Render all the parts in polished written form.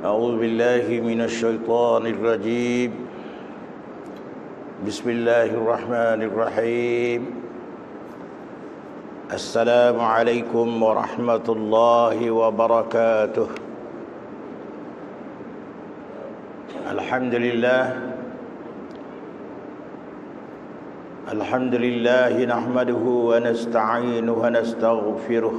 أعوذ بالله من الشيطان الرجيم بسم الله الرحمن الرحيم السلام عليكم ورحمة الله وبركاته الحمد لله نحمده ونستعينه ونستغفره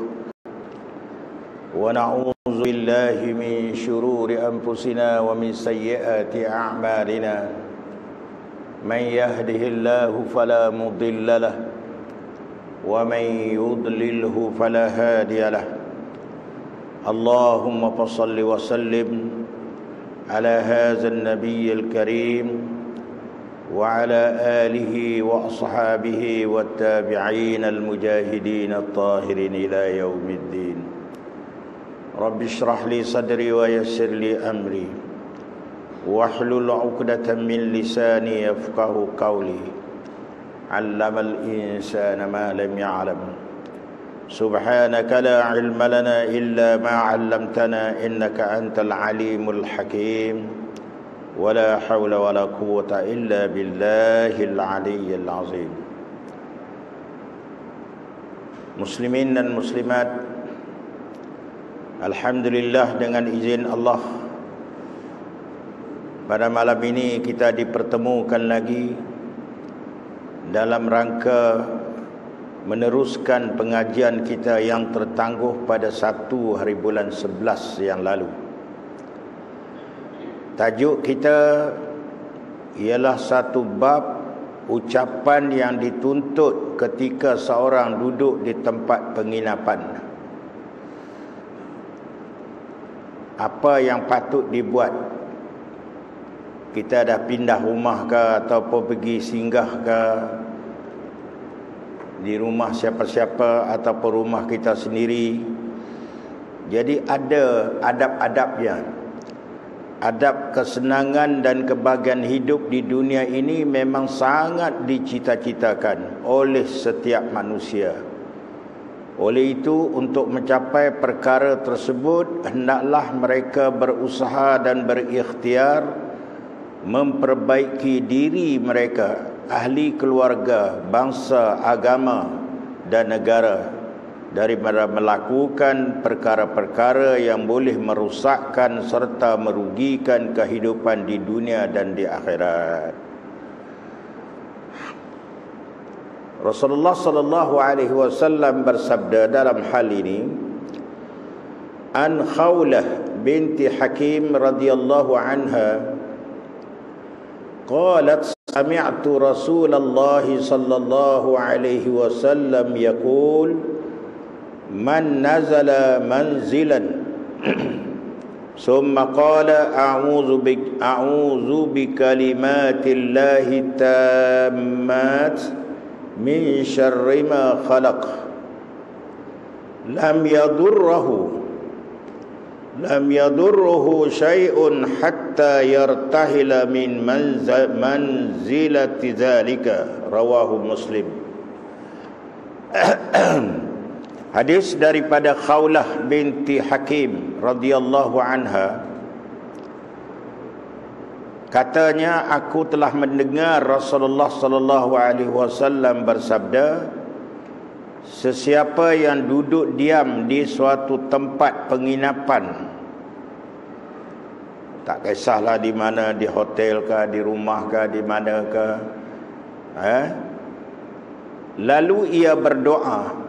ونعوذ بالله من شرور أنفسنا ومن سيئات أعمالنا من يهده الله فلا مضل له ومن يضلله فلا هادي له اللهم فصل وسلم على هذا النبي الكريم وعلى آله وأصحابه والتابعين المجاهدين الطاهرين إلى يوم الدين رب اشرح لي صدري ويسر لي أمري واحلل عقدة من لساني يفقه قولي علم الإنسان ما لم يعلم سبحانك لا علم لنا إلا ما علمتنا إنك أنت العليم الحكيم ولا حول ولا قوة إلا بالله العلي العظيم. Muslimin dan muslimat, alhamdulillah dengan izin Allah pada malam ini kita dipertemukan lagi dalam rangka meneruskan pengajian kita yang tertangguh pada 1 hari bulan 11 yang lalu. Tajuk kita ialah satu bab ucapan yang dituntut ketika seorang duduk di tempat penginapan. Apa yang patut dibuat? Kita dah pindah rumah ke ataupun pergi singgah ke di rumah siapa-siapa ataupun rumah kita sendiri. Jadi ada adab-adabnya. Adab kesenangan dan kebahagiaan hidup di dunia ini memang sangat dicita-citakan oleh setiap manusia. Oleh itu, untuk mencapai perkara tersebut, hendaklah mereka berusaha dan berikhtiar memperbaiki diri mereka, ahli keluarga, bangsa, agama dan negara daripada melakukan perkara-perkara yang boleh merosakkan serta merugikan kehidupan di dunia dan di akhirat. Rasulullah sallallahu alaihi wasallam bersabda dalam hal ini, an Khawlah binti Hakim radhiyallahu anha qalat sami'tu Rasulullah sallallahu alaihi wasallam yaqul man nazala manzilan summa qala a'udzu bi kalimatillahi tammat min syarri ma khalaq lam yadurruhu syai'un hatta yartahila min manzilati dzalika, rawahu Muslim. Hadis daripada Khawlah binti Hakim radhiyallahu anha, katanya, aku telah mendengar Rasulullah sallallahu alaihi wasallam bersabda, sesiapa yang duduk diam di suatu tempat penginapan, tak kisahlah di mana, di hotel ke, di rumah ke, di mana ke, lalu ia berdoa.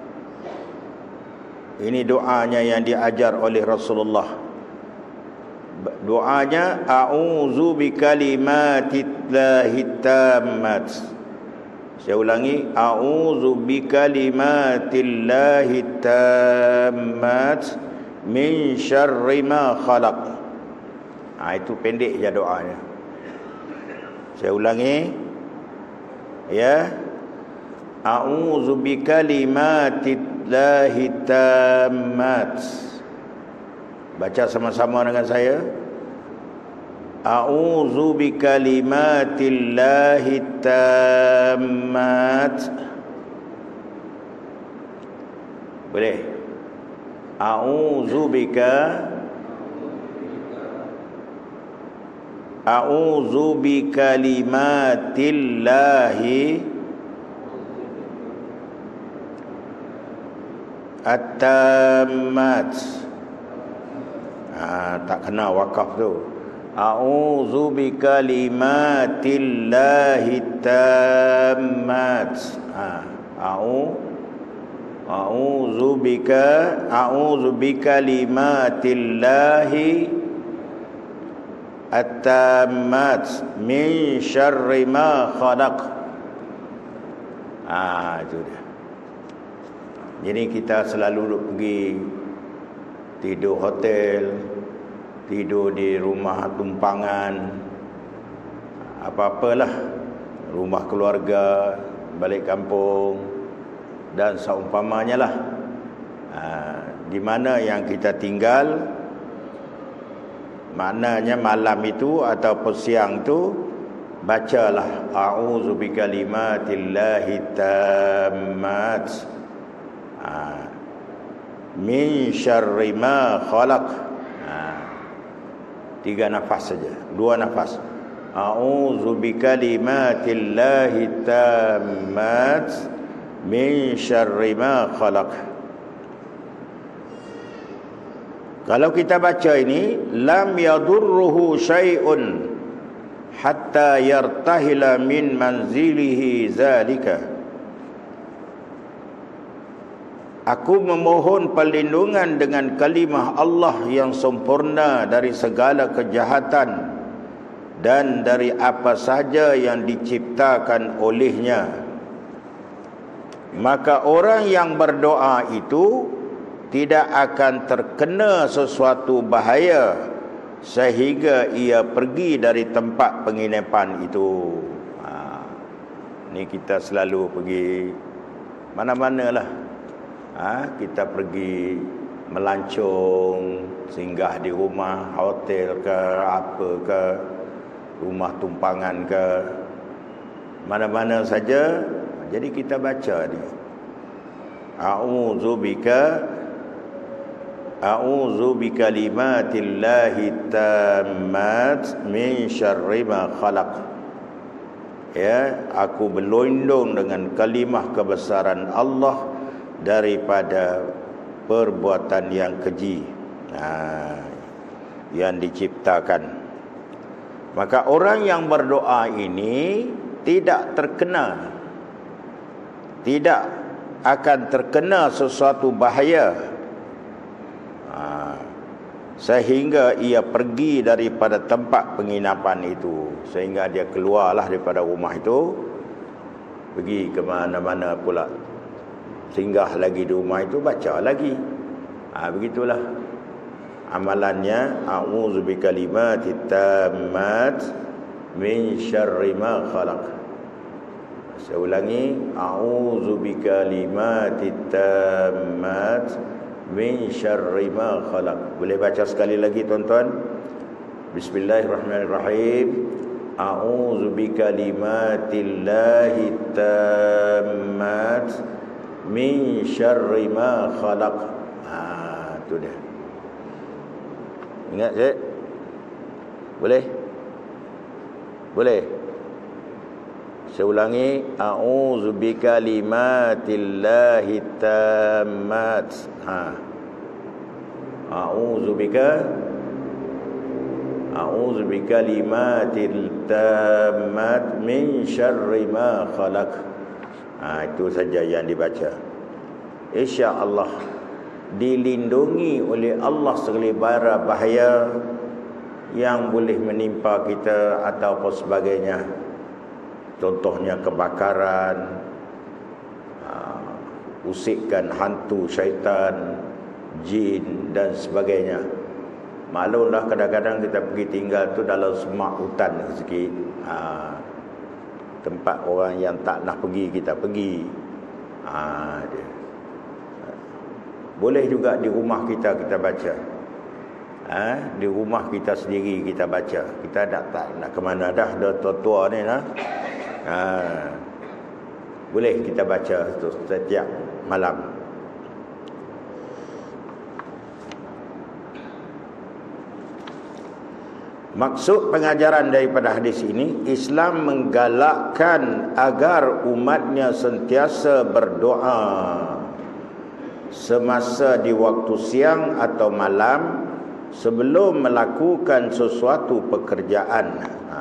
Ini doanya yang diajar oleh Rasulullah. Doanya, a'udzu bi kalimatillahi tammat. Saya ulangi, a'udzu bi kalimatillahi tammat min syarri ma khalaq. Itu pendek je doanya. Saya ulangi, ya, a'udzu bi kalimatillahi tammat. Baca sama-sama dengan saya. A'udzu bi kalimatillahi tammat. Boleh? A'udzu bika a'udzu bikalimatillahi at-tammat. Tak kena wakaf tu. A'udzu bikalimatillahi tammat. A'udzu bikalimatillahi at-tammat min syarri ma khalaq. Itu dia. Jadi kita selalu pergi tidur hotel, tidur di rumah tumpangan, apa-apalah, rumah keluarga, balik kampung dan seumpamanya lah. Di mana yang kita tinggal, maknanya malam itu ataupun siang itu, bacalah a'udzu bikalimatillahi tammat min syarri ma khalaq. 3 nafas saja, 2 nafas. A'udzu bikalimatillahi tammat min syarri ma khalaq. Kalau kita baca ini, lam yadurruhu syai'un hatta yartahila min manzilihi zalika. Aku memohon perlindungan dengan kalimah Allah yang sempurna dari segala kejahatan dan dari apa saja yang diciptakan olehnya. Maka orang yang berdoa itu tidak akan terkena sesuatu bahaya sehingga ia pergi dari tempat penginapan itu. Ni kita selalu pergi mana-mana lah. Kita pergi melancong, singgah di rumah hotel ke apa ke, rumah tumpangan ke, mana-mana saja. Jadi kita baca ni, a'udzu bikalimatillahi tammat min syarri ma khalaq. Ya, aku berlindung dengan kalimah kebesaran Allah daripada perbuatan yang keji yang diciptakan. Maka orang yang berdoa ini tidak akan terkena sesuatu bahaya sehingga ia pergi daripada tempat penginapan itu, sehingga dia keluarlah daripada rumah itu, pergi ke mana-mana pula, singgah lagi di rumah itu, baca lagi. Begitulah amalannya. A'udzu bikalimatit tammat min syarri ma khalaq. Saya ulangi, a'udzu bikalimatit tammat min syarri ma khalaq. Boleh baca sekali lagi tuan-tuan? Bismillahirrahmanirrahim. A'udzu bikalimatillahi tammat min syarri ma khalaq. Itu dia. Ingat je? Boleh? Boleh? Saya ulangi, a'udzu bikalimatillahi tammat. A'udzu bikalimatil tammat min syarri ma khalaq. Itu saja yang dibaca. Insya-Allah dilindungi oleh Allah segala bahaya yang boleh menimpa kita ataupun sebagainya. Contohnya kebakaran, usikan hantu syaitan, jin dan sebagainya. Maklumlah kadang-kadang kita pergi tinggal tu dalam semak hutan sikit. Tempat orang yang tak nak pergi, kita pergi. Boleh juga di rumah kita baca. Di rumah kita sendiri kita baca. Kita tak nak ke mana dah tua ni lah. Boleh kita baca tu setiap malam. Maksud pengajaran daripada hadis ini, Islam menggalakkan agar umatnya sentiasa berdoa semasa di waktu siang atau malam sebelum melakukan sesuatu pekerjaan.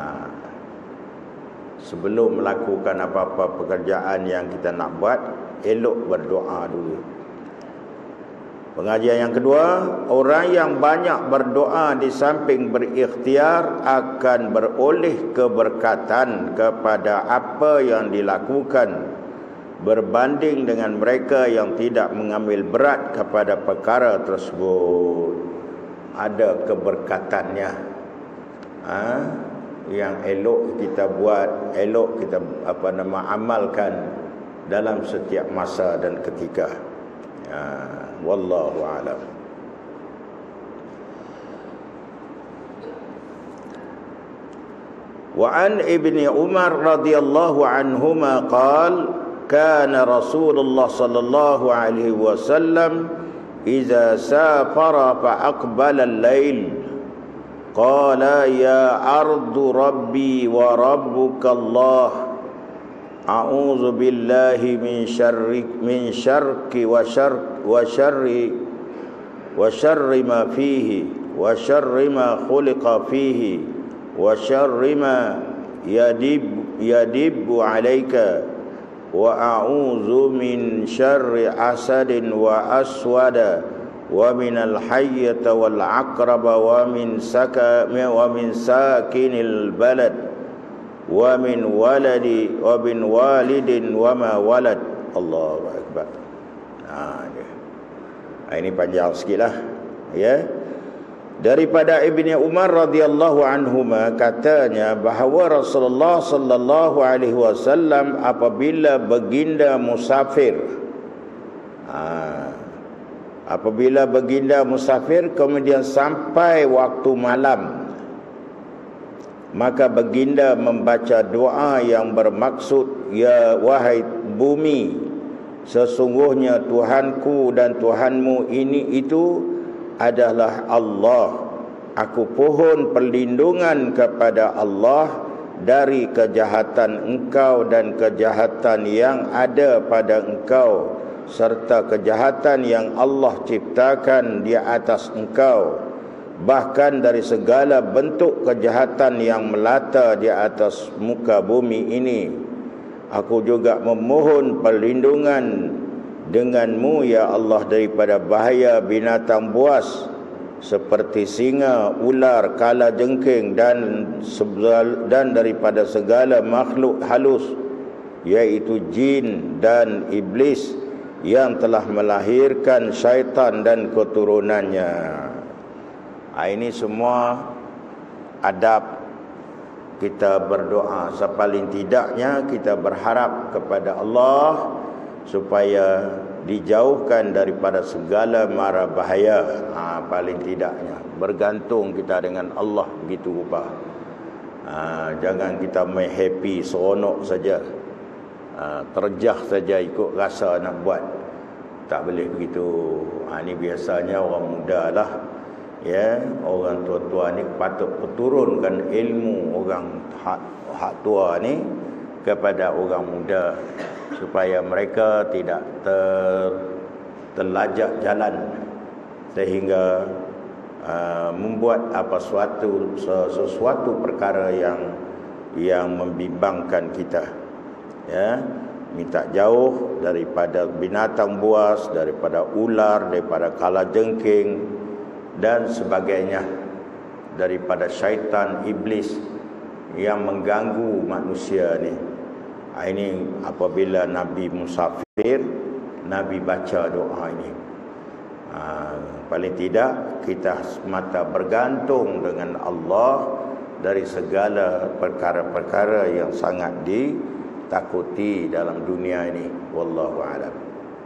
Sebelum melakukan apa-apa pekerjaan yang kita nak buat, elok berdoa dulu. Pengajian yang kedua, orang yang banyak berdoa di samping berikhtiar akan beroleh keberkatan kepada apa yang dilakukan berbanding dengan mereka yang tidak mengambil berat kepada perkara tersebut. Ada keberkatannya. Yang elok kita buat, elok kita amalkan dalam setiap masa dan ketika. Wallahu a'lam. Wa an Ibni Umar radhiyallahu anhuma qala kana Rasulullah sallallahu alaihi wasallam idza safara fa aqbala al-lail qala ya ardu rabbi wa rabbuka Allah a'udzu billahi min syarki wa syarri ma fihi wa syarri ma khuliqa fihi wa syarri ma yadibbu alayka wa a'udzu min syarri asadin wa aswada wa min al-hayyata wal aqraba wa min sakinil balad wa min walidin wa ma walad. Allahu akbar. Ini panjang sikitlah, ya. Daripada Ibni Umar radhiyallahu anhuma katanya bahawa Rasulullah sallallahu alaihi wasallam apabila baginda musafir, apabila baginda musafir kemudian sampai waktu malam, maka baginda membaca doa yang bermaksud, ya wahai bumi, sesungguhnya Tuhanku dan Tuhanmu itu adalah Allah. Aku pohon perlindungan kepada Allah dari kejahatan engkau dan kejahatan yang ada pada engkau, serta kejahatan yang Allah ciptakan di atas engkau, bahkan dari segala bentuk kejahatan yang melata di atas muka bumi ini. Aku juga memohon perlindungan denganmu ya Allah daripada bahaya binatang buas seperti singa, ular, kalajengking dan daripada segala makhluk halus, yaitu jin dan iblis yang telah melahirkan syaitan dan keturunannya. Ini semua adab kita berdoa. Sepaling tidaknya kita berharap kepada Allah supaya dijauhkan daripada segala mara bahaya. Paling tidaknya bergantung kita dengan Allah begitu rupa. Jangan kita main happy, seronok saja, terjah saja ikut rasa nak buat. Tak boleh begitu. Ini biasanya orang muda lah, ya. Orang tua-tua ni patut perturunkan ilmu orang hak tua ni kepada orang muda supaya mereka tidak terlajak jalan sehingga membuat sesuatu perkara yang membimbangkan kita, ya. Minta jauh daripada binatang buas, daripada ular, daripada kalajengking dan sebagainya, daripada syaitan iblis yang mengganggu manusia ni. Ini apabila Nabi musafir, Nabi baca doa ini. Paling tidak kita semata bergantung dengan Allah dari segala perkara-perkara yang sangat ditakuti dalam dunia ini. Wallahu a'lam.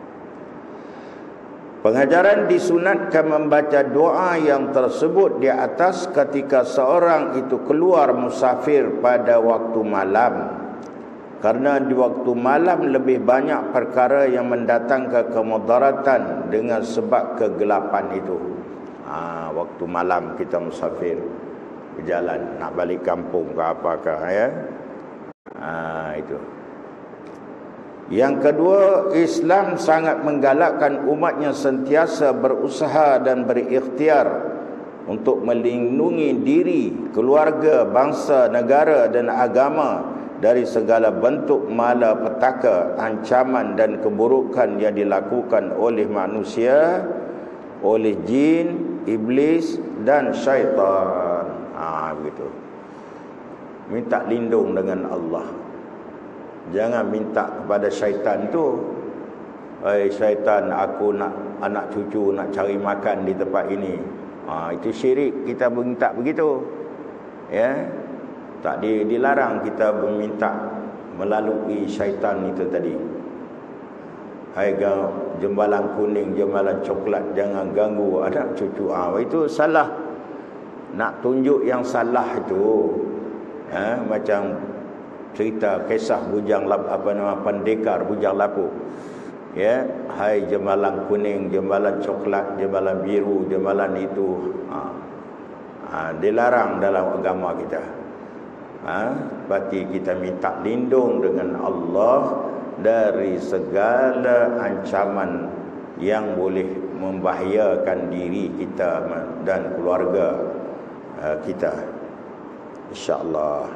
Pengajaran disunatkan membaca doa yang tersebut di atas ketika seorang itu keluar musafir pada waktu malam, karena di waktu malam lebih banyak perkara yang mendatangkan kemudaratan dengan sebab kegelapan itu. Waktu malam kita musafir, berjalan nak balik kampung ke apakah, ya. Itu. Yang kedua, Islam sangat menggalakkan umatnya sentiasa berusaha dan berikhtiar untuk melindungi diri, keluarga, bangsa, negara dan agama dari segala bentuk malapetaka, ancaman dan keburukan yang dilakukan oleh manusia, oleh jin, iblis dan syaitan. Begitu. Minta lindung dengan Allah. Jangan minta kepada syaitan tu, syaitan, aku nak anak cucu nak cari makan di tempat ini. Itu syirik. Kita minta begitu, ya. Tak dilarang kita meminta melalui syaitan itu tadi. Hai jembalan kuning, jembalan coklat, jangan ganggu anak cucu. Itu salah. Nak tunjuk yang salah itu, macam cerita kisah bujang pendekar bujang lapuk. Ya, hai jembalan kuning, jembalan coklat, jembalan biru, jembalan itu. Dilarang dalam agama kita. Berarti kita minta lindung dengan Allah dari segala ancaman yang boleh membahayakan diri kita dan keluarga kita, insya-Allah.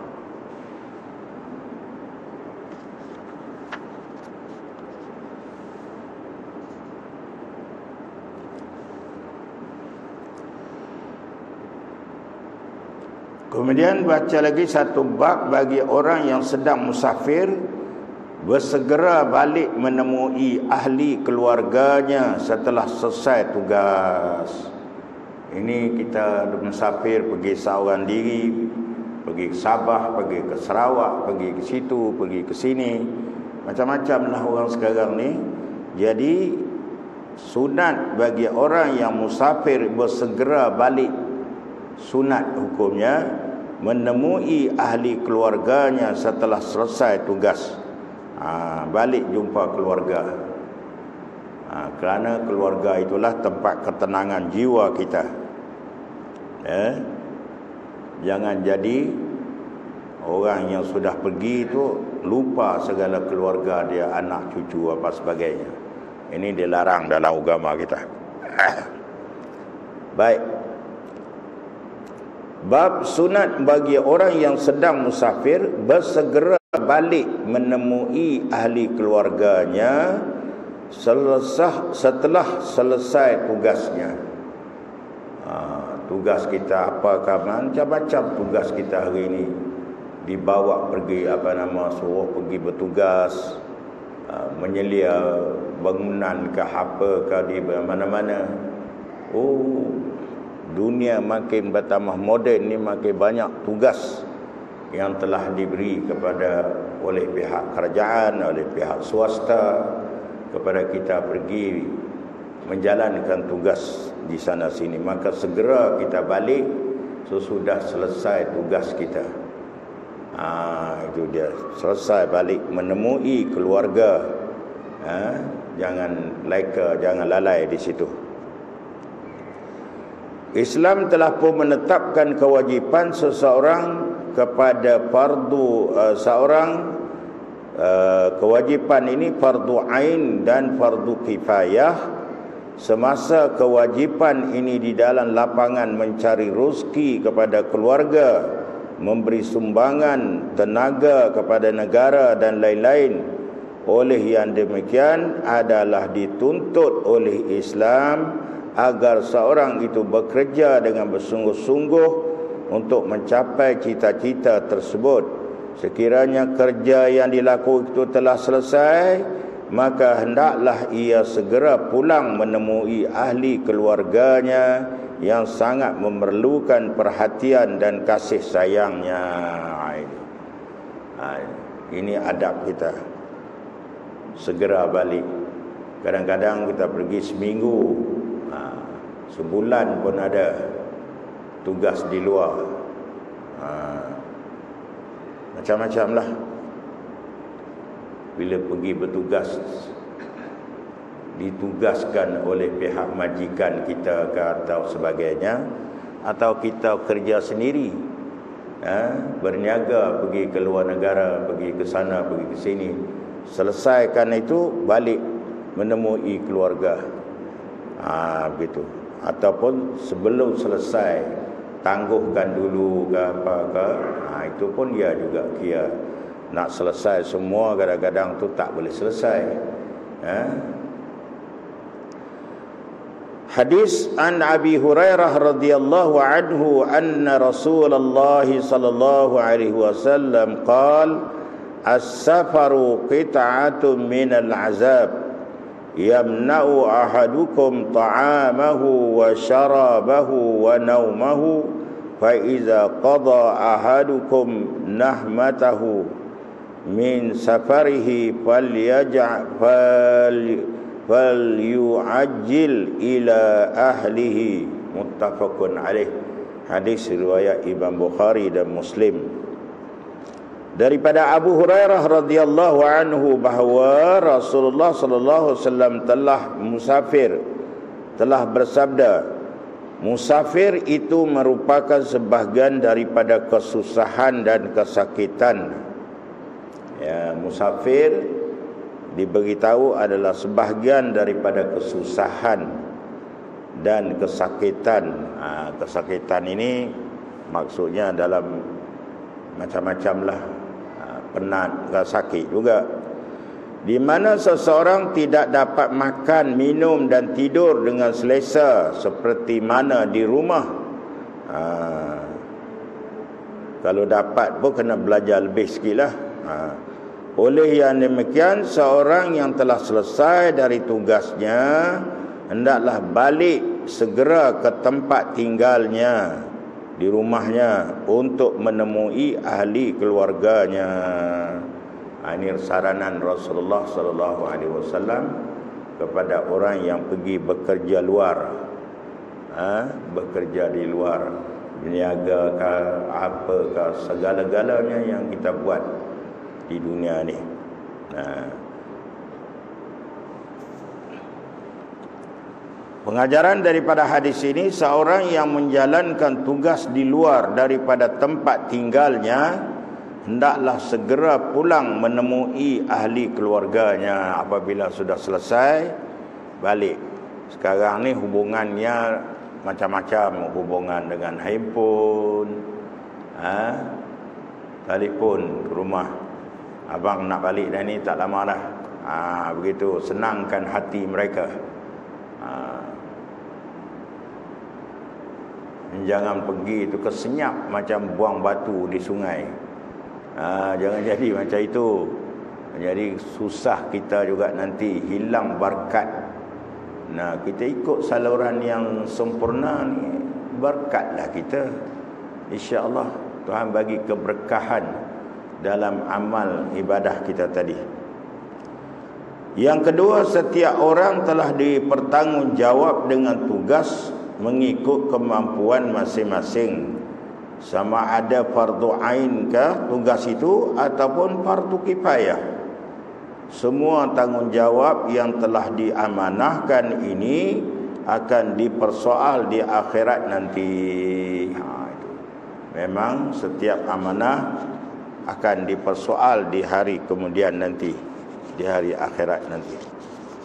Kemudian baca lagi satu bab bagi orang yang sedang musafir, bersegera balik menemui ahli keluarganya setelah selesai tugas. Ini kita musafir, pergi seorang diri, pergi ke Sabah, pergi ke Sarawak, pergi ke situ, pergi ke sini. Macam-macam lah orang sekarang ni. Jadi sunat bagi orang yang musafir bersegera balik, sunat hukumnya menemui ahli keluarganya setelah selesai tugas. Balik jumpa keluarga. Kerana keluarga itulah tempat ketenangan jiwa kita. Jangan jadi orang yang sudah pergi itu lupa segala keluarga dia, anak cucu apa sebagainya. Ini dilarang dalam agama kita. Baik. Bab sunat bagi orang yang sedang musafir bersegera balik menemui ahli keluarganya setelah selesai tugasnya. Tugas kita apakah, macam-macam tugas kita hari ini. Dibawa pergi suruh pergi bertugas, menyelia bangunan ke apa ke di mana-mana. Dunia makin bertambah moden ni, makin banyak tugas yang telah diberi oleh pihak kerajaan, oleh pihak swasta kepada kita pergi menjalankan tugas di sana sini. Maka segera kita balik sesudah selesai tugas kita. Itu dia, selesai balik menemui keluarga. Jangan leka, jangan lalai di situ. Islam telah pun menetapkan kewajipan seseorang kepada kewajipan ini fardu ain dan fardu kifayah. Semasa kewajipan ini di dalam lapangan mencari rezeki kepada keluarga, memberi sumbangan tenaga kepada negara dan lain-lain. Oleh yang demikian adalah dituntut oleh Islam agar seorang itu bekerja dengan bersungguh-sungguh untuk mencapai cita-cita tersebut. Sekiranya kerja yang dilakukan itu telah selesai, maka hendaklah ia segera pulang menemui ahli keluarganya yang sangat memerlukan perhatian dan kasih sayangnya. Ini adab kita. Segera balik. Kadang-kadang kita pergi seminggu, sebulan pun ada tugas di luar. Macam-macam lah. Bila pergi bertugas, ditugaskan oleh pihak majikan kita ke atau sebagainya, atau kita kerja sendiri, berniaga, pergi ke luar negara, pergi ke sana, pergi ke sini. Selesaikan itu, balik menemui keluarga. Begitu. Ataupun sebelum selesai, tangguhkan dulu ke apa ke. Itu pun dia juga kira nak selesai semua, kadang-kadang tu tak boleh selesai. Hadis an Abi Hurairah radhiyallahu anhu anna Rasulullah sallallahu alaihi wasallam qala as-safaru qit'atun minal azab yamna'u ahadukum ta'amahu wa sharabahu wa naumahu fa iza qada ahadukum nahmatahu min safarihi falyu'ajjil ila ahlihi. Muttafaqun alaih. Hadis riwayat Imam Bukhari dan Muslim. Daripada Abu Hurairah radhiyallahu anhu bahawa Rasulullah sallallahu alaihi wasallam telah bersabda, musafir itu merupakan sebahagian daripada kesusahan dan kesakitan. Musafir diberitahu adalah sebahagian daripada kesusahan dan kesakitan. Kesakitan ini maksudnya dalam macam-macam lah, penat, sakit juga, di mana seseorang tidak dapat makan, minum dan tidur dengan selesa seperti mana di rumah. Kalau dapat pun kena belajar lebih sikit lah. Oleh yang demikian, seorang yang telah selesai dari tugasnya hendaklah balik segera ke tempat tinggalnya di rumahnya untuk menemui ahli keluarganya. Ini saranan Rasulullah sallallahu alaihi wasallam kepada orang yang pergi bekerja luar, bekerja di luar, berniaga ke apa ke, segala-galanya yang kita buat di dunia ni. Pengajaran daripada hadis ini, seorang yang menjalankan tugas di luar daripada tempat tinggalnya hendaklah segera pulang menemui ahli keluarganya apabila sudah selesai balik. Sekarang ni hubungannya macam-macam, hubungan dengan handphone, telefon ke rumah, abang nak balik dah ni, tak lama dah. Begitu, senangkan hati mereka. Jangan pergi itu kesenyap macam buang batu di sungai. Jangan jadi macam itu. Jadi susah kita juga nanti, hilang berkat. Kita ikut saluran yang sempurna ni, berkatlah kita. InsyaAllah Tuhan bagi keberkahan dalam amal ibadah kita tadi. Yang kedua, setiap orang telah dipertanggungjawab dengan tugas mengikut kemampuan masing-masing, sama ada fardu ain ke tugas itu ataupun fardu kifayah. Semua tanggungjawab yang telah diamanahkan ini akan dipersoal di akhirat nanti. Memang setiap amanah akan dipersoal di hari kemudian nanti, di hari akhirat nanti.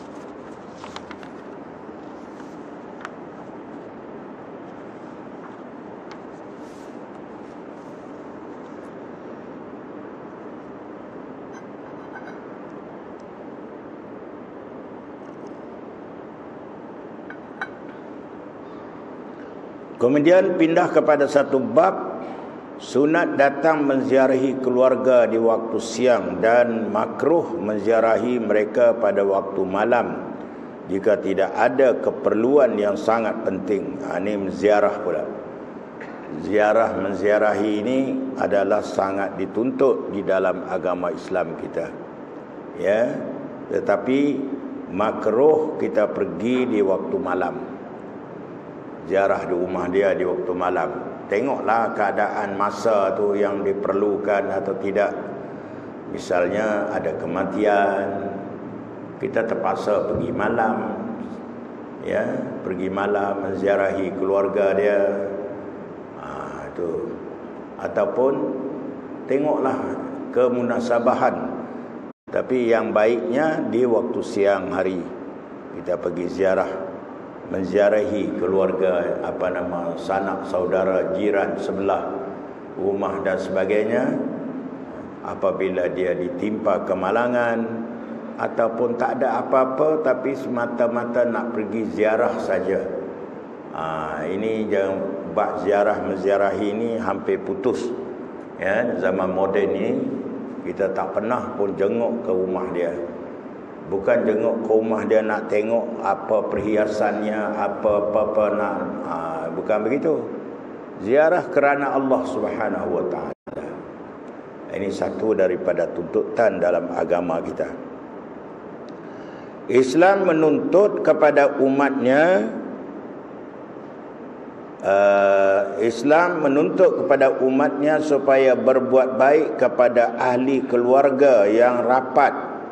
Kemudian pindah kepada satu bab, sunat datang menziarahi keluarga di waktu siang dan makruh menziarahi mereka pada waktu malam jika tidak ada keperluan yang sangat penting. Ini menziarah pula. Menziarahi ini adalah sangat dituntut di dalam agama Islam kita. Tetapi makruh kita pergi di waktu malam, ziarah di rumah dia di waktu malam. Tengoklah keadaan masa tu yang diperlukan atau tidak. Misalnya ada kematian, kita terpaksa pergi malam, pergi malam menziarahi keluarga dia. Itu ataupun tengoklah kemunasabahan. Tapi yang baiknya di waktu siang hari kita pergi ziarah, menziarahi keluarga, sanak saudara, jiran sebelah rumah dan sebagainya. Apabila dia ditimpa kemalangan ataupun tak ada apa-apa tapi semata-mata nak pergi ziarah saja. Ini jangan bab ziarah menziarahi ini hampir putus. Ya, zaman moden ni kita tak pernah pun jenguk ke rumah dia. Bukan jenguk ke rumah dia nak tengok apa perhiasannya, apa-apa nak, bukan begitu. Ziarah kerana Allah Subhanahu wa taala. Ini satu daripada tuntutan dalam agama kita. Islam menuntut kepada umatnya, supaya berbuat baik kepada ahli keluarga yang rapat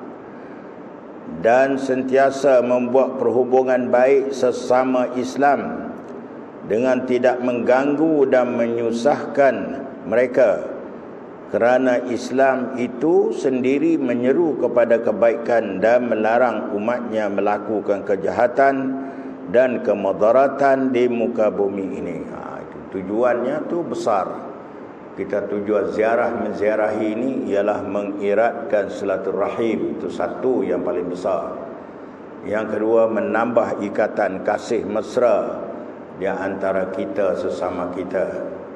dan sentiasa membuat perhubungan baik sesama Islam dengan tidak mengganggu dan menyusahkan mereka. Kerana Islam itu sendiri menyeru kepada kebaikan dan melarang umatnya melakukan kejahatan dan kemudaratan di muka bumi ini. Tujuannya tu besar. Kita tujuan ziarah menziarahi ini ialah mengeratkan silaturahim. Itu satu yang paling besar. Yang kedua, menambah ikatan kasih mesra di antara kita sesama kita.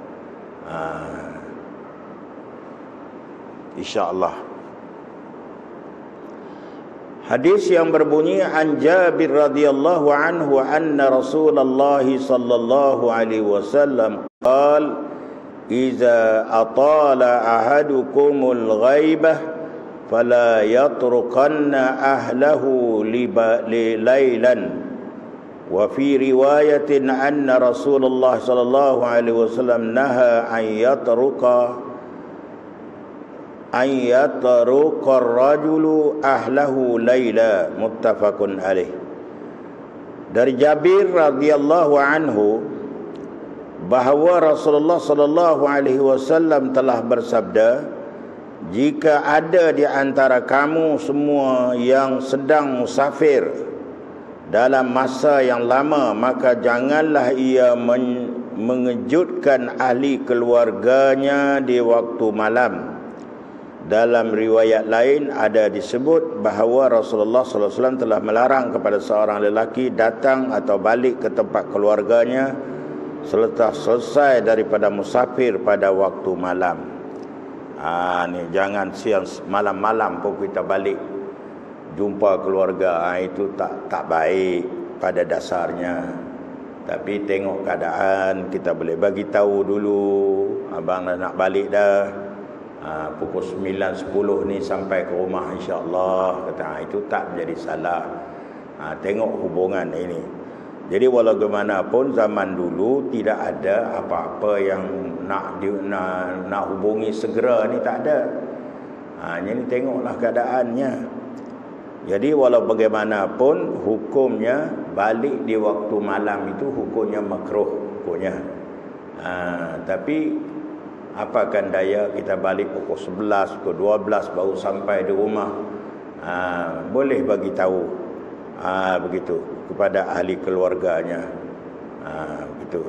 InsyaAllah. Hadis yang berbunyi, an Jabir radhiyallahu anhu anna Rasulullah sallallahu alaihi wasallam qala iza atala ahadukumul ghaibah fala yatrukanna ahlahu laylan. Wa fi riwayatin anna Rasulullah sallallahu alaihi wasallam naha an yatruqa ar-rajulu ahlahu laila, muttafaqun alaih. Dari Jabir radhiyallahu anhu bahawa Rasulullah sallallahu alaihi wasallam telah bersabda, jika ada di antara kamu semua yang sedang musafir dalam masa yang lama, maka janganlah ia mengejutkan ahli keluarganya di waktu malam. Dalam riwayat lain ada disebut bahawa Rasulullah sallallahu alaihi wasallam telah melarang kepada seorang lelaki datang atau balik ke tempat keluarganya selepas selesai daripada musafir pada waktu malam. Ni jangan siang malam-malam pun kita balik jumpa keluarga. Itu tak baik pada dasarnya. Tapi tengok keadaan, kita boleh bagi tahu dulu, abang dah nak balik dah. Pukul 9.10 ni sampai ke rumah insya-Allah, kata itu tak menjadi salah. Tengok hubungan ini. Jadi walau bagaimanapun zaman dulu tidak ada apa-apa yang nak hubungi segera ni, tak ada. Jadi tengoklah keadaannya. Jadi walau bagaimanapun hukumnya balik di waktu malam itu hukumnya makruh hukumnya. Tapi apakan daya kita balik pukul 11, pukul 12 baru sampai di rumah. Boleh bagi tahu begitu kepada ahli keluarganya. Begitu.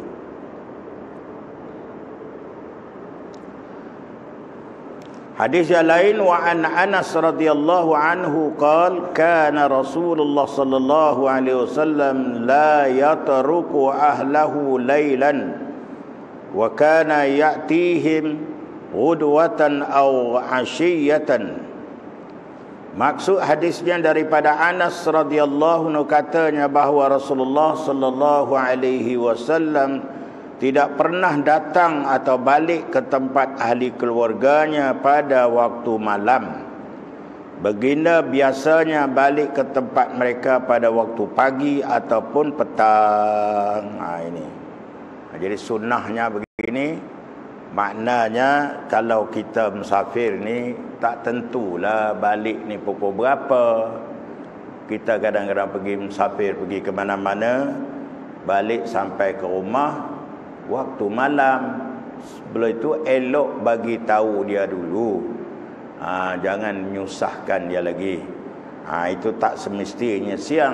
Hadis yang lain, wa an Anas radhiyallahu anhu qala kana Rasulullah sallallahu alaihi wasallam la yatruku ahlahu lailan wa kana ya'tihim ghudwatan aw 'ashiyatan. Maksud hadisnya daripada Anas radhiyallahu anhu, katanya bahawa Rasulullah sallallahu alaihi wasallam tidak pernah datang atau balik ke tempat ahli keluarganya pada waktu malam. Baginda biasanya balik ke tempat mereka pada waktu pagi ataupun petang. Ini. Jadi sunnahnya begini. Maknanya kalau kita musafir ni tak tentulah balik ni pukul berapa. Kita kadang-kadang pergi musafir, pergi ke mana-mana, balik sampai ke rumah waktu malam. sebelum itu elok bagi tahu dia dulu. Jangan menyusahkan dia lagi. Itu tak semestinya siang.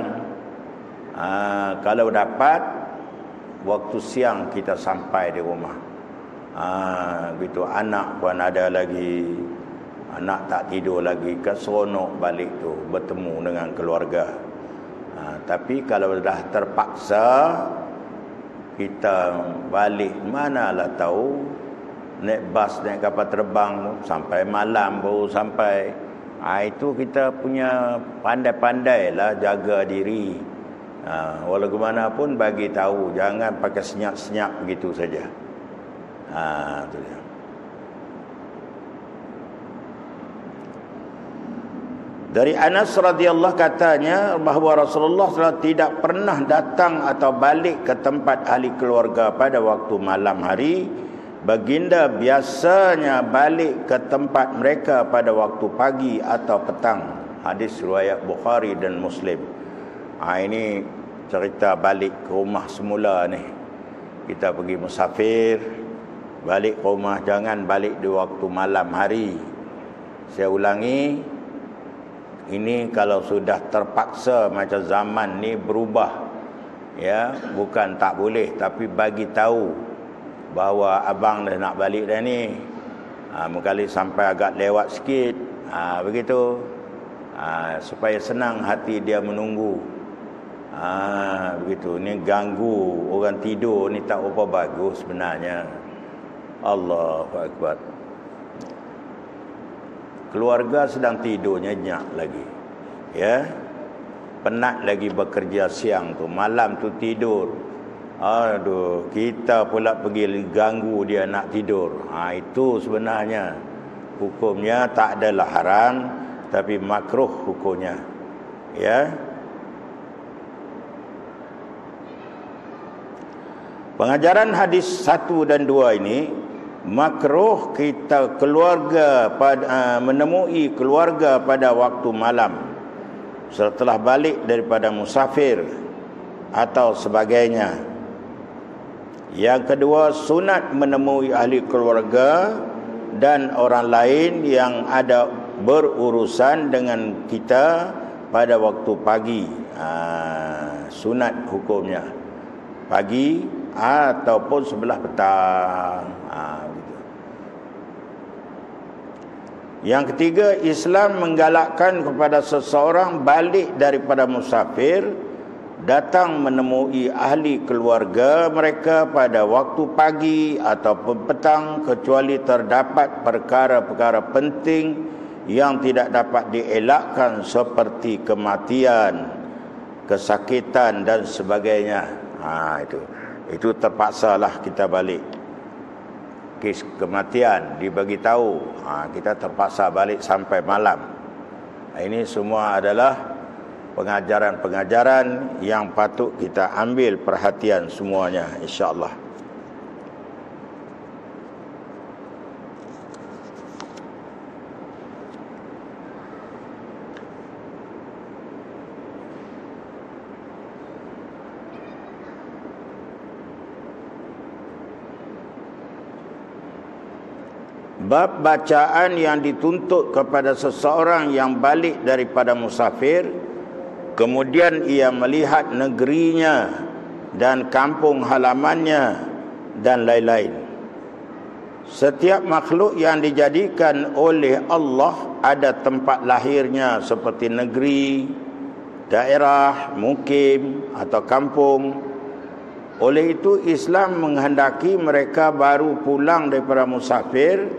Kalau dapat waktu siang kita sampai di rumah. Begitu anak pun ada lagi, anak tak tidur lagi, kan seronok balik tu bertemu dengan keluarga. Tapi kalau dah terpaksa kita balik, manalah tahu naik bas, naik kapal terbang sampai malam baru sampai. Itu kita punya pandai-pandailah jaga diri. Walau mana pun bagi tahu, jangan pakai senyap-senyap begitu saja. Itu dia. Dari Anas radhiyallahu katanya bahawa Rasulullah tidak pernah datang atau balik ke tempat ahli keluarga pada waktu malam hari. Baginda biasanya balik ke tempat mereka pada waktu pagi atau petang. Hadis riwayat Bukhari dan Muslim. Ini cerita balik ke rumah semula ni. Kita pergi musafir, balik ke rumah, jangan balik di waktu malam hari. Saya ulangi, ini kalau sudah terpaksa, macam zaman ni berubah, ya, bukan tak boleh, tapi bagi tahu bahawa abang dah nak balik dah ni. Mungkin sampai agak lewat sikit, begitu, supaya senang hati dia menunggu. Begitu. Ni ganggu orang tidur ni tak apa bagus sebenarnya. Allahu Akbar. Keluarga sedang tidur nyenyak lagi, ya, penat lagi bekerja siang tu, malam tu tidur. Aduh, kita pula pergi ganggu dia nak tidur. Itu sebenarnya hukumnya tak adalah haram, tapi makruh hukumnya, ya. Pengajaran hadis 1 dan 2 ini, makruh kita keluarga menemui keluarga pada waktu malam setelah balik daripada musafir atau sebagainya. Yang kedua, sunat menemui ahli keluarga dan orang lain yang ada berurusan dengan kita pada waktu pagi. Sunat hukumnya pagi ataupun sebelah petang. Yang ketiga, Islam menggalakkan kepada seseorang balik daripada musafir datang menemui ahli keluarga mereka pada waktu pagi ataupun petang, kecuali terdapat perkara-perkara penting yang tidak dapat dielakkan seperti kematian, kesakitan dan sebagainya. Itu terpaksalah kita balik. Kes kematian dibagi tahu, kita terpaksa balik sampai malam. Ini semua adalah pengajaran-pengajaran yang patut kita ambil perhatian semuanya, insya-Allah. Bab bacaan yang dituntut kepada seseorang yang balik daripada musafir, kemudian ia melihat negerinya dan kampung halamannya dan lain-lain. Setiap makhluk yang dijadikan oleh Allah ada tempat lahirnya seperti negeri, daerah, mukim atau kampung. Oleh itu Islam menghendaki mereka baru pulang daripada musafir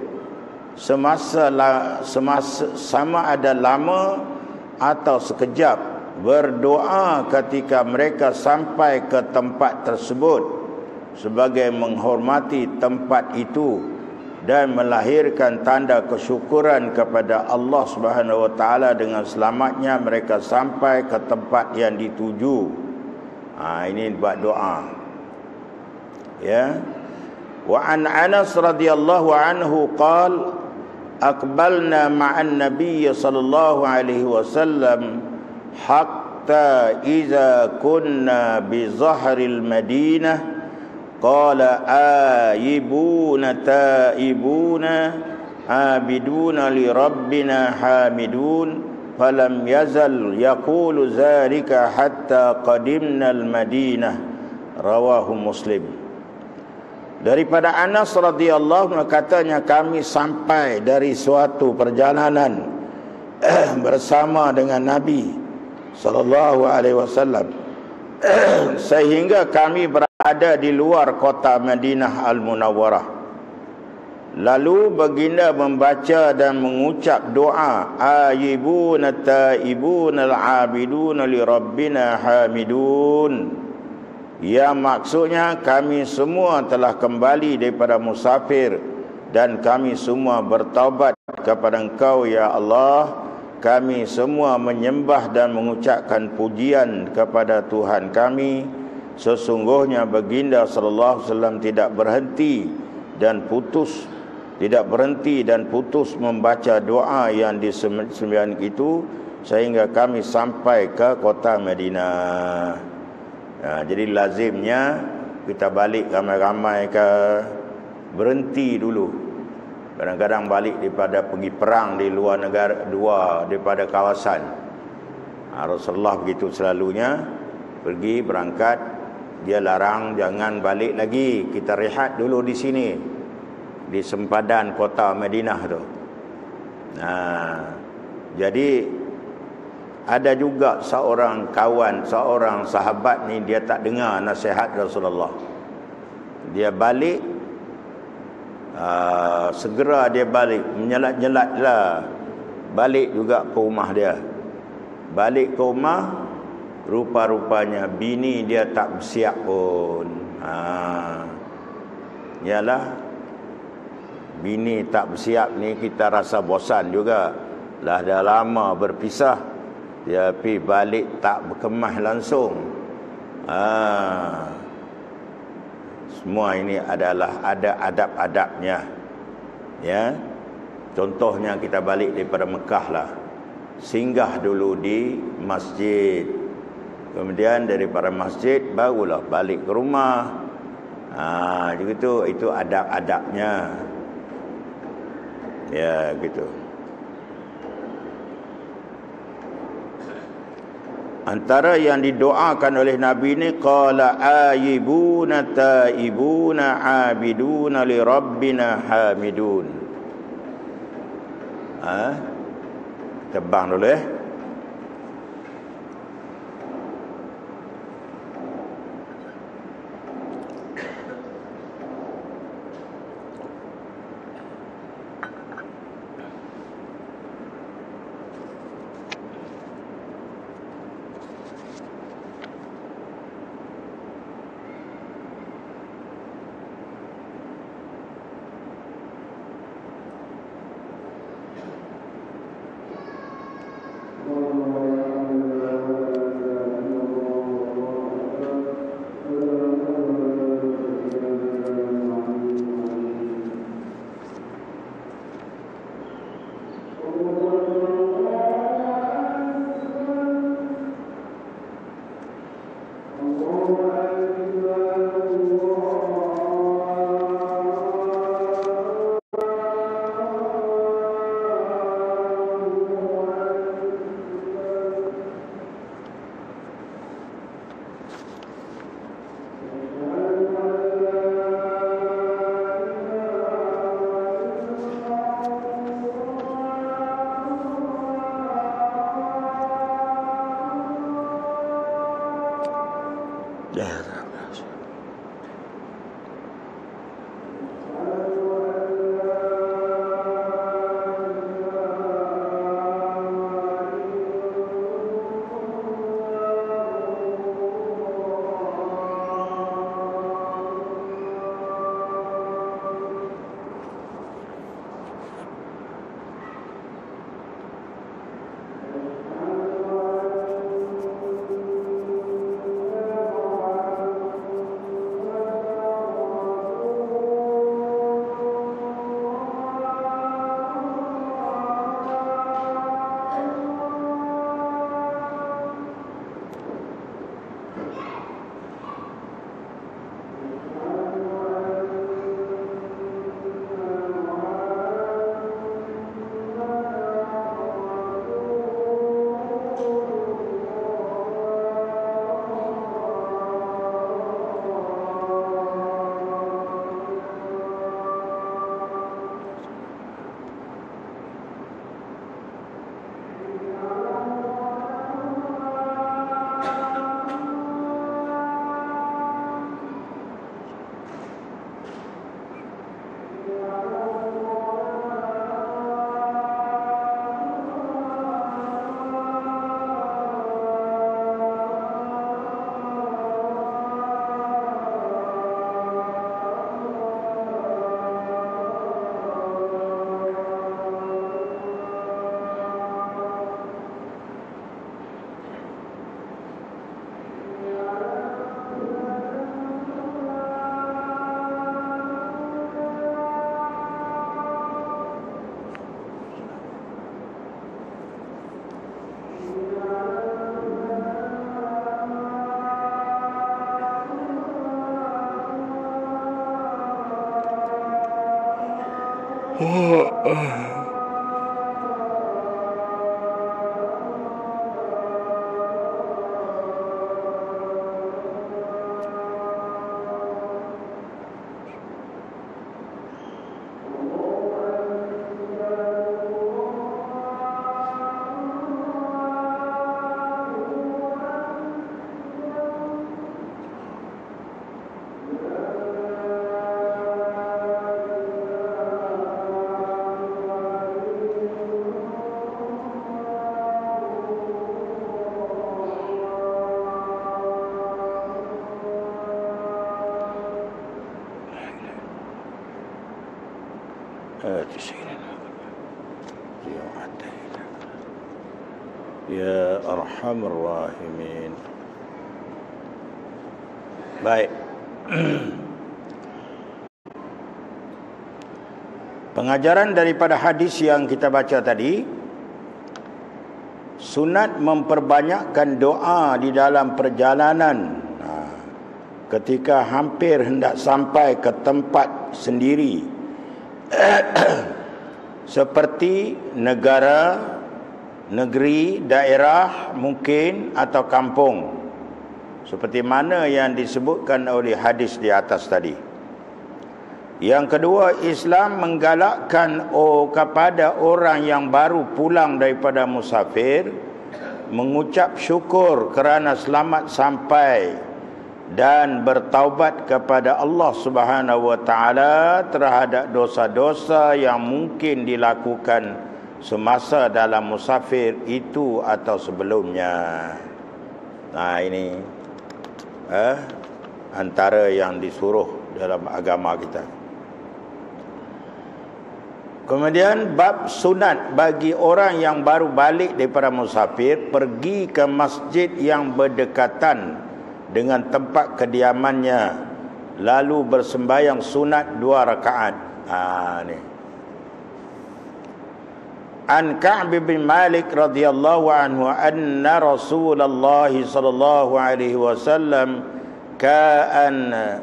sama ada lama atau sekejap, berdoa ketika mereka sampai ke tempat tersebut sebagai menghormati tempat itu dan melahirkan tanda kesyukuran kepada Allah Subhanahu wa taala dengan selamatnya mereka sampai ke tempat yang dituju. Ini buat doa, ya. Wa an Anas radhiyallahu anhu qala aqbalna ma'an nabiy sallallahu alaihi wasallam hatta idza kunna bi zahril madinah qala aibuna taibuna abiduna li rabbina hamidun falam yazal yaqulu zalika hatta qadimna al-Madinah. Rawahu Muslim. Daripada Anas radhiyallahu anhu katanya, kami sampai dari suatu perjalanan bersama dengan Nabi sallallahu alaihi wasallam sehingga kami berada di luar kota Madinah Al-Munawwarah. Lalu baginda membaca dan mengucap doa ayyibuna taibuna al-abiduna li rabbina hamidun. Ya, maksudnya kami semua telah kembali daripada musafir dan kami semua bertaubat kepada Engkau ya Allah. Kami semua menyembah dan mengucapkan pujian kepada Tuhan kami. Sesungguhnya baginda sallallahu alaihi wasallam tidak berhenti dan putus membaca doa yang disembahyang itu sehingga kami sampai ke kota Madinah. Jadi lazimnya kita balik ramai-ramai ke, berhenti dulu. Kadang-kadang balik daripada pergi perang di luar negara, daripada kawasan. Rasulullah begitu selalunya, pergi berangkat, dia larang jangan balik lagi, kita rehat dulu di sini, di sempadan kota Madinah tu. Jadi ada juga seorang kawan, seorang sahabat ni, dia tak dengar nasihat Rasulullah. Dia balik, segera dia balik, menyelat-nyelat lah, balik juga ke rumah dia. Balik ke rumah, rupa-rupanya bini dia tak bersiap pun. Yalah, bini tak bersiap ni kita rasa bosan juga. Dah dah lama berpisah, tapi balik tak berkemas langsung. Semua ini adalah ada adab-adabnya. Ya. Contohnya kita balik daripada Mekah lah, singgah dulu di masjid. Kemudian daripada masjid barulah balik ke rumah. Begitu, itu adab-adabnya. Ya, gitu. Antara yang didoakan oleh Nabi ini, qala ayyibuna taibuna abiduna li rabbina hamidun. Tebang dulu ya. Ya Arhamar Rahimin. Baik. Pengajaran daripada hadis yang kita baca tadi, sunat memperbanyakkan doa di dalam perjalanan ketika hampir hendak sampai ke tempat sendiri seperti negara, negeri, daerah mungkin atau kampung, seperti mana yang disebutkan oleh hadis di atas tadi. Yang kedua, Islam menggalakkan kepada orang yang baru pulang daripada musafir mengucap syukur kerana selamat sampai dan bertaubat kepada Allah Subhanahu wa taala terhadap dosa-dosa yang mungkin dilakukan semasa dalam musafir itu atau sebelumnya. Nah, ini antara yang disuruh dalam agama kita. Kemudian bab sunat bagi orang yang baru balik daripada musafir pergi ke masjid yang berdekatan dengan tempat kediamannya lalu bersembahyang sunat 2 rakaat. Ni. An Ka'b bin Malik radhiyallahu anhu anna Rasulullah sallallahu alaihi wasallam kana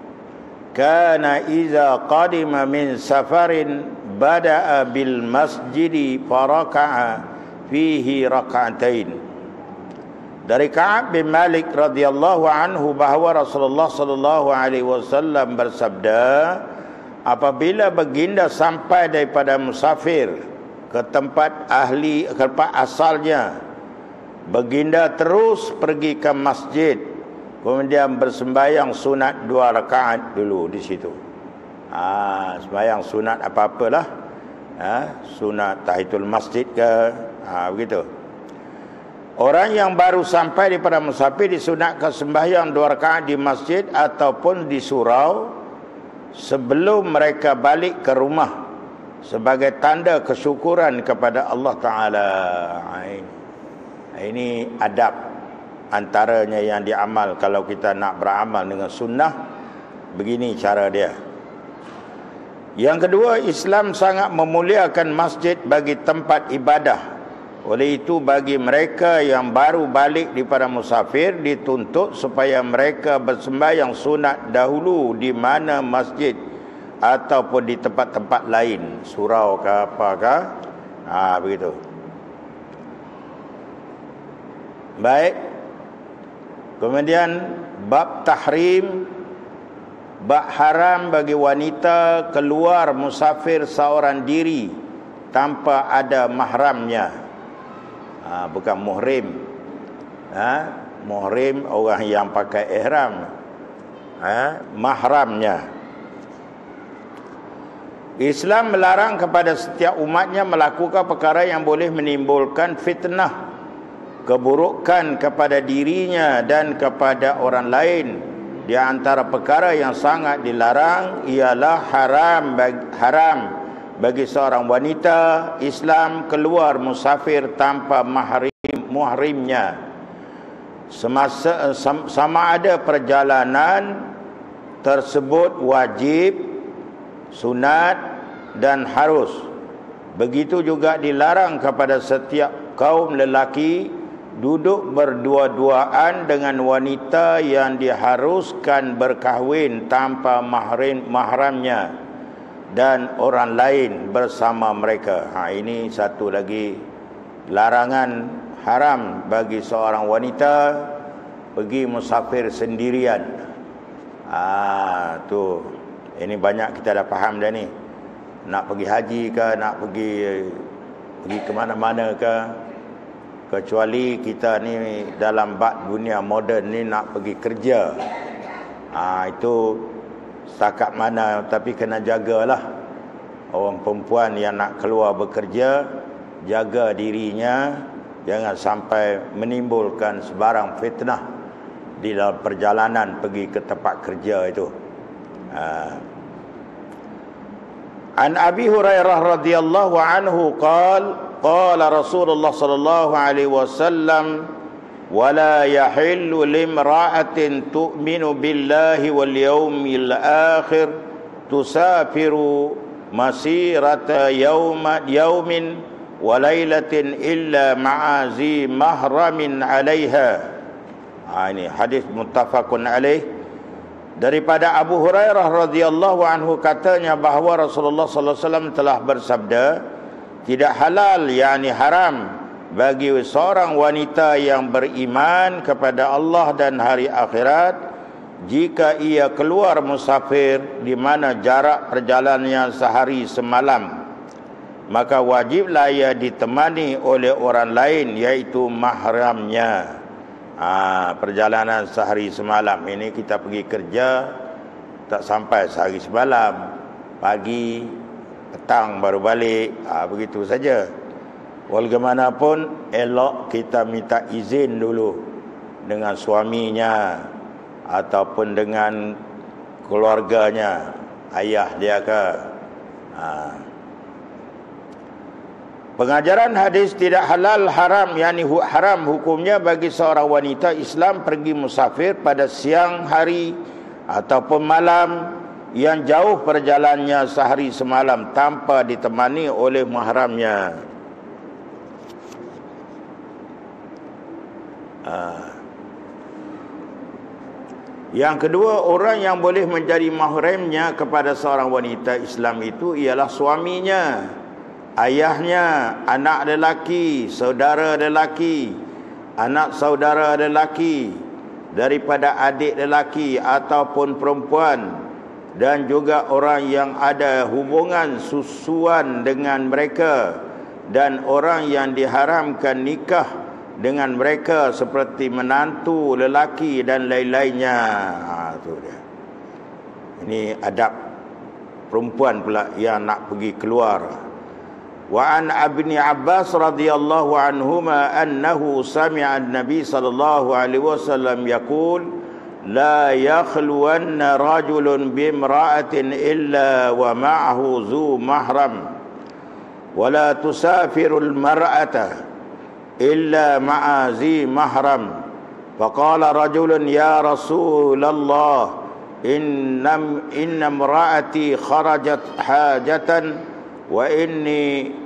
idza qadima min safarin bada'a bil masjidi faraka'a fihi raka'atain. Dari Ka'ab bin Malik radhiyallahu anhu bahawa Rasulullah sallallahu alaihi wasallam bersabda, apabila baginda sampai daripada musafir ke tempat asalnya, baginda terus pergi ke masjid, kemudian bersembahyang sunat 2 rakaat dulu di situ. Sembahyang sunat apa-apalah, sunat tahiyatul masjid ke, begitu. Orang yang baru sampai daripada musafir disunatkan sembahyang 2 rakaat di masjid ataupun di surau sebelum mereka balik ke rumah sebagai tanda kesyukuran kepada Allah Ta'ala. Ini adab antaranya yang diamal kalau kita nak beramal dengan sunnah. Begini cara dia. Yang kedua, Islam sangat memuliakan masjid bagi tempat ibadah. Oleh itu bagi mereka yang baru balik daripada musafir dituntut supaya mereka bersembahyang sunat dahulu di mana masjid ataupun di tempat-tempat lain, surau ke apakah, begitu. Baik. Kemudian bab tahrim, bab haram bagi wanita keluar musafir seorang diri tanpa ada mahramnya. Bukan muhrim. Muhrim orang yang pakai ihram. Mahramnya. Islam melarang kepada setiap umatnya melakukan perkara yang boleh menimbulkan fitnah, keburukan kepada dirinya dan kepada orang lain. Di antara perkara yang sangat dilarang ialah haram bagi seorang wanita Islam keluar musafir tanpa muhrimnya sama ada perjalanan tersebut wajib, sunat dan harus. Begitu juga dilarang kepada setiap kaum lelaki duduk berdua-duaan dengan wanita yang diharuskan berkahwin tanpa mahramnya. dan orang lain bersama mereka. Ini satu lagi larangan haram bagi seorang wanita pergi musafir sendirian. Tu. Ini banyak kita dah faham dah ni. Nak pergi haji ke, nak pergi ke mana-mana ke. Kecuali kita ni dalam bab dunia moden ni nak pergi kerja. Itu setakat mana, tapi kena jagalah. Orang perempuan yang nak keluar bekerja, jaga dirinya, jangan sampai menimbulkan sebarang fitnah di dalam perjalanan pergi ke tempat kerja itu. An Abi Hurairah radhiyallahu anhu qala Rasulullah sallallahu alaihi wasallam wala yahillu limra'atin tu'minu billahi wal yawmil akhir tusafiru masirata yawmin wa lailatin illa ma'azi mahramin 'alaiha. Ini hadis muttafaqun alaih. Daripada Abu Hurairah radhiyallahu anhu katanya bahawa Rasulullah sallallahu alaihi wasallam telah bersabda, tidak halal yakni haram bagi seorang wanita yang beriman kepada Allah dan hari akhirat jika ia keluar musafir di mana jarak perjalanannya sehari semalam, maka wajiblah ia ditemani oleh orang lain iaitu mahramnya. Perjalanan sehari semalam ini kita pergi kerja tak sampai sehari semalam, pagi petang baru balik, begitu saja. Walaupun elok kita minta izin dulu dengan suaminya ataupun dengan keluarganya, ayah dia ke. Pengajaran hadis tidak halal haram, yakni haram hukumnya bagi seorang wanita Islam pergi musafir pada siang hari ataupun malam yang jauh perjalanannya sehari semalam tanpa ditemani oleh mahramnya. Yang kedua, orang yang boleh menjadi mahramnya kepada seorang wanita Islam itu ialah suaminya, ayahnya, anak lelaki, saudara lelaki, anak saudara lelaki, daripada adik lelaki ataupun perempuan, dan juga orang yang ada hubungan susuan dengan mereka, dan orang yang diharamkan nikah dengan mereka seperti menantu lelaki dan lain-lainnya. Itu dia. Ini adab perempuan pula yang nak pergi keluar. Wa an Ibni Abbas radhiyallahu anhuma annahu sami'a an-nabi sallallahu alaihi wasallam yaqul la yakhluwanna rajulun bimra'atin illa wa ma'ahu zu mahram wa la tusafiru al-mar'ata illa ma'a zi mahram. Faqala rajulun ya Rasulullah inna imra'ati kharajat hajatan wa inni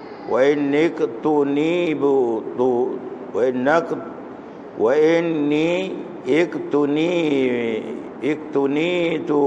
iktunitu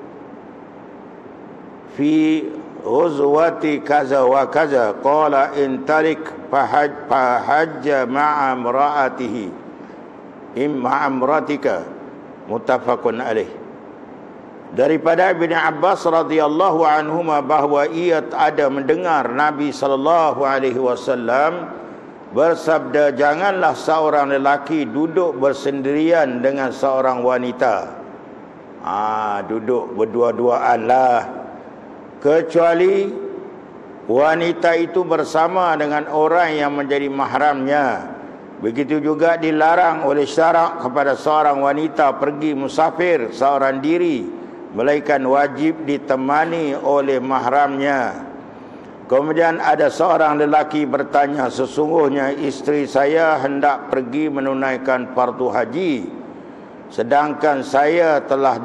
fi ghazwati kaza wa kaza. Qala intalik fahajja ma'a imra'atihi imma imratika. Muttafaqun alaih. Daripada Ibn Abbas radhiyallahu anhuma bahawa ia ada mendengar Nabi sallallahu alaihi wasallam bersabda, janganlah seorang lelaki duduk bersendirian dengan seorang wanita. Duduk berdua-duaan lah, kecuali wanita itu bersama dengan orang yang menjadi mahramnya. Begitu juga dilarang oleh syarak kepada seorang wanita pergi musafir seorang diri, melainkan wajib ditemani oleh mahramnya. Kemudian ada seorang lelaki bertanya, sesungguhnya isteri saya hendak pergi menunaikan fardu haji, sedangkan saya telah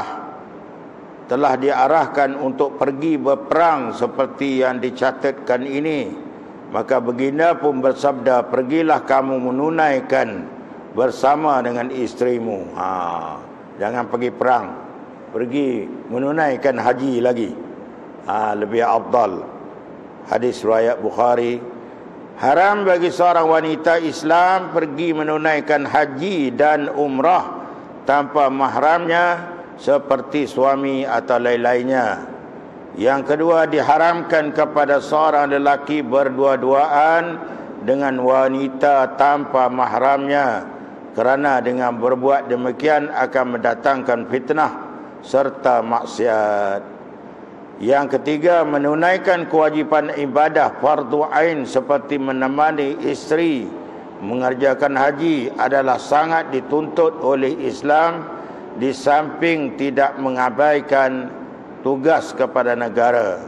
diarahkan untuk pergi berperang seperti yang dicatatkan ini. Maka baginda pun bersabda, pergilah kamu menunaikan bersama dengan isterimu. Jangan pergi perang, pergi menunaikan haji lagi. lebih afdal. Hadis riwayat Bukhari. Haram bagi seorang wanita Islam pergi menunaikan haji dan umrah tanpa mahramnya seperti suami atau lain-lainnya. Yang kedua, diharamkan kepada seorang lelaki berdua-duaan dengan wanita tanpa mahramnya, kerana dengan berbuat demikian akan mendatangkan fitnah serta maksiat. Yang ketiga, menunaikan kewajipan ibadah fardu ain seperti menemani isteri mengerjakan haji adalah sangat dituntut oleh Islam, di samping tidak mengabaikan tugas kepada negara.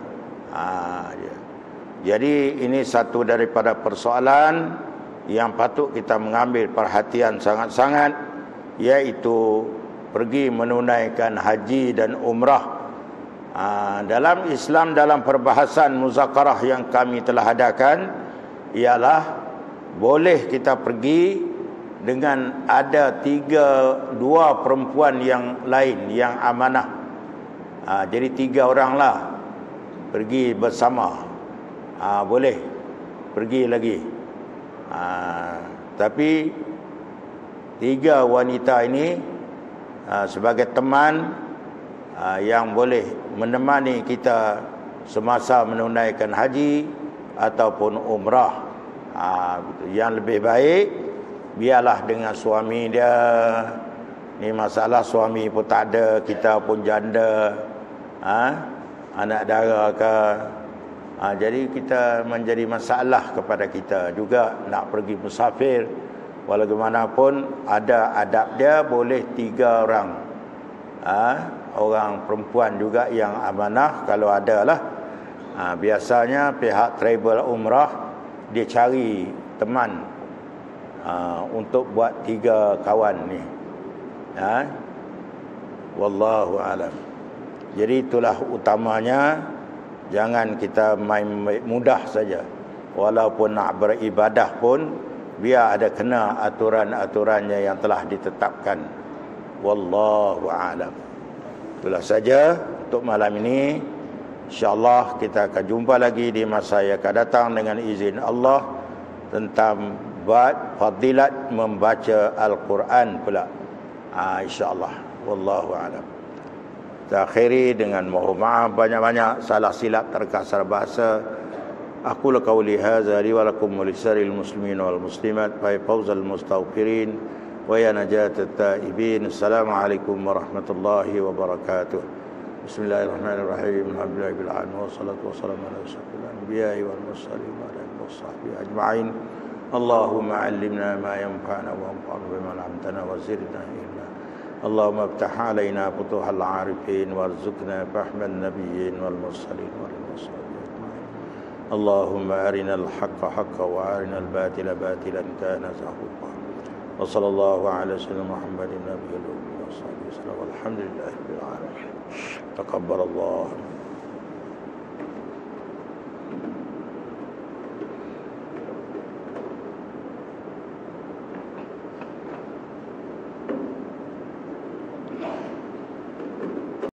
Jadi ini satu daripada persoalan yang patut kita mengambil perhatian sangat-sangat, iaitu pergi menunaikan haji dan umrah. Dalam Islam, dalam perbahasan muzakarah yang kami telah adakan, ialah boleh kita pergi dengan ada dua perempuan yang lain yang amanah. Jadi 3 oranglah pergi bersama. Boleh pergi lagi. Tapi 3 wanita ini sebagai teman yang boleh menemani kita semasa menunaikan haji ataupun umrah. Yang lebih baik biarlah dengan suami dia. Ni masalah suami pun tak ada, kita pun janda, anak dara ke. Jadi kita menjadi masalah kepada kita juga nak pergi musafir. Walaupun ada adab dia, boleh 3 orang. Orang perempuan juga yang amanah kalau ada lah. Biasanya pihak travel umrah dia cari teman untuk buat 3 kawan ni. Wallahu alam. Jadi itulah utamanya, jangan kita main mudah saja. Walaupun nak beribadah pun biar ada kena aturan-aturannya yang telah ditetapkan. Wallahu alam. Itulah saja untuk malam ini. InsyaAllah kita akan jumpa lagi di masa yang akan datang dengan izin Allah, tentang fadilat membaca Al-Quran pula. InsyaAllah. Wallahu a'lam. Kita akhiri dengan mohon maaf banyak-banyak salah silap terkasar bahasa. Aku qauli hadza li wa lakum wa lisaril muslimin wal muslimat fa fawzal mustaghfirin wa ya najatat taibin. Assalamualaikum warahmatullahi wabarakatuh. Bismillahirrahmanirrahim. Alhamdulillahil alamin wassalatu wassalamu ala asyrafil anbiya'i wal mursalin wa ala alihi washabbihi ajma'in. Allahumma 'allimna ma yanfa'una wa anfa'na bima 'allamtana wa zidna ilma. Allahumma iftah 'alaina futuhal 'arifin warzuqna fahman nabiyyin wal mursalin wa ala washabbihi ajma'in. Allahumma arinal haqqa haqqan wa arinal batila batilan kana zahuqa. Wa sallallahu ala sayyidina Muhammadin nabiyil ummi wa sahbihi wasallam. Alhamdulillahirabbil alamin. Taqabbalallahu